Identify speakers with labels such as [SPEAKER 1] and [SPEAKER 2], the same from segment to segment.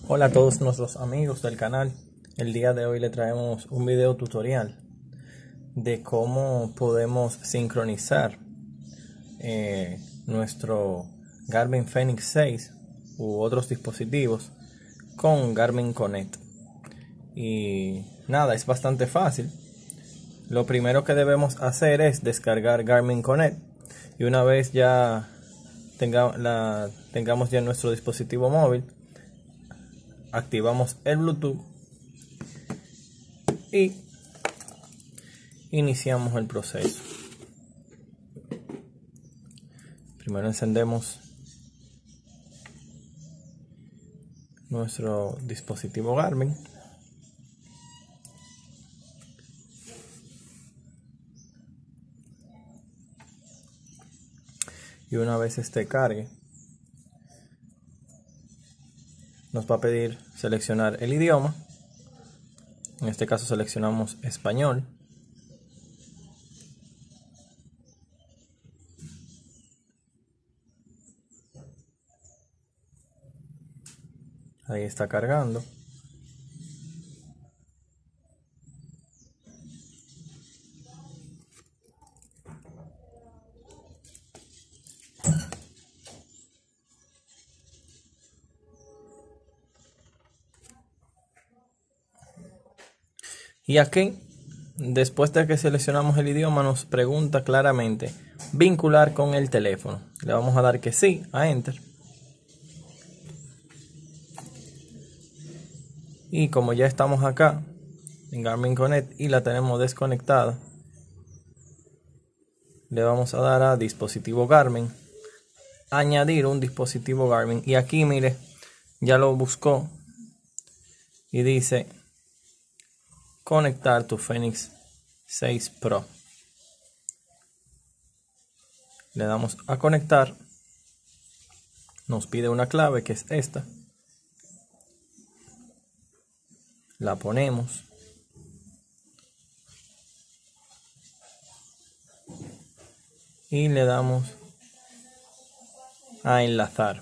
[SPEAKER 1] Hola a todos nuestros amigos del canal. El día de hoy le traemos un video tutorial de cómo podemos sincronizar nuestro Garmin Fenix 6 u otros dispositivos con Garmin Connect. Y nada, es bastante fácil. Lo primero que debemos hacer es descargar Garmin Connect, y una vez ya tengamos ya nuestro dispositivo móvil, activamos el Bluetooth y iniciamos el proceso. Primero encendemos nuestro dispositivo Garmin. Y una vez este cargue, nos va a pedir seleccionar el idioma. En este caso seleccionamos español. Ahí está cargando. Y aquí, después de que seleccionamos el idioma, nos pregunta claramente vincular con el teléfono. Le vamos a dar que sí, a Enter. Y como ya estamos acá en Garmin Connect y la tenemos desconectada, le vamos a dar a dispositivo Garmin, añadir un dispositivo Garmin, y aquí mire, ya lo buscó y dice conectar tu Fenix 6 Pro. Le damos a conectar, nos pide una clave que es esta, la ponemos y le damos a enlazar.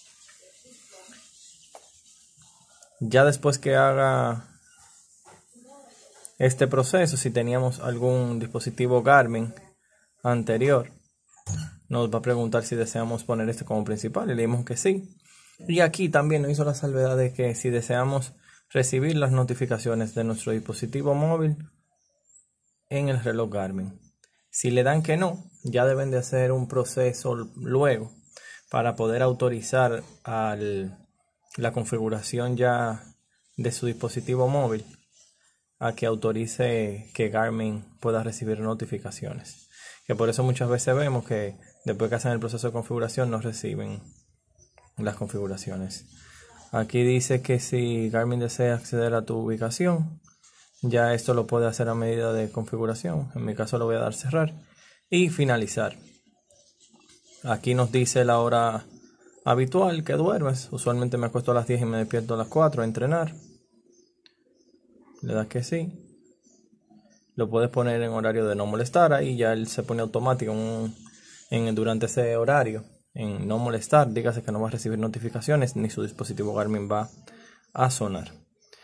[SPEAKER 1] Ya después que haga este proceso, si teníamos algún dispositivo Garmin anterior, nos va a preguntar si deseamos poner este como principal, y le dimos que sí. Y aquí también nos hizo la salvedad de que si deseamos recibir las notificaciones de nuestro dispositivo móvil en el reloj Garmin. Si le dan que no, ya deben de hacer un proceso luego para poder autorizar la configuración ya de su dispositivo móvil a que autorice que Garmin pueda recibir notificaciones. Que por eso muchas veces vemos que después que hacen el proceso de configuración no reciben las configuraciones. Aquí dice que si Garmin desea acceder a tu ubicación, ya esto lo puede hacer a medida de configuración. En mi caso lo voy a dar cerrar y finalizar. Aquí nos dice la hora habitual que duermes. Usualmente me acuesto a las 10 y me despierto a las 4 a entrenar. Le das que sí. Lo puedes poner en horario de no molestar. Ahí ya él se pone automático durante ese horario en no molestar. Dígase que no va a recibir notificaciones ni su dispositivo Garmin va a sonar.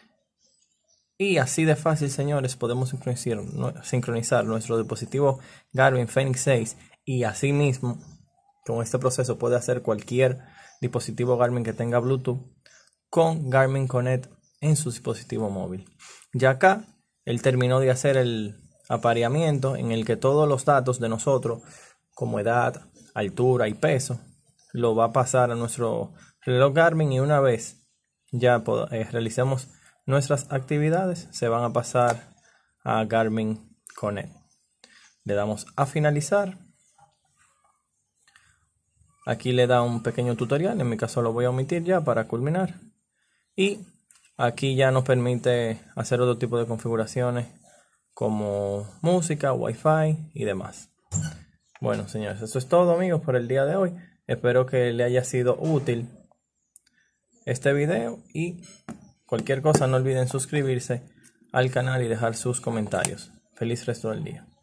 [SPEAKER 1] Y así de fácil, señores, podemos sincronizar nuestro dispositivo Garmin Fenix 6, y así mismo con este proceso puede hacer cualquier dispositivo Garmin que tenga Bluetooth con Garmin Connect en su dispositivo móvil. Ya acá él terminó de hacer el apareamiento en el que todos los datos de nosotros, como edad, altura y peso, lo va a pasar a nuestro reloj Garmin, y una vez ya realicemos nuestras actividades, se van a pasar a Garmin Connect. Le damos a finalizar. Aquí le da un pequeño tutorial, en mi caso lo voy a omitir ya para culminar. Y aquí ya nos permite hacer otro tipo de configuraciones como música, wifi y demás. Bueno, señores, eso es todo, amigos, por el día de hoy. Espero que le haya sido útil este video, y cualquier cosa no olviden suscribirse al canal y dejar sus comentarios. Feliz resto del día.